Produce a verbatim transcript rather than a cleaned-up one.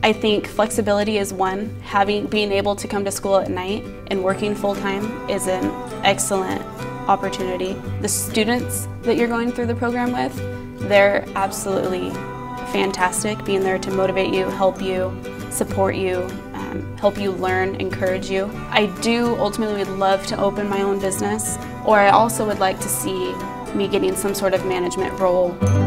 I think flexibility is one. Having, being able to come to school at night and working full-time is an excellent opportunity. The students that you're going through the program with, they're absolutely fantastic, being there to motivate you, help you, support you, um, help you learn, encourage you. I do ultimately would love to open my own business, or I also would like to see me getting some sort of management role.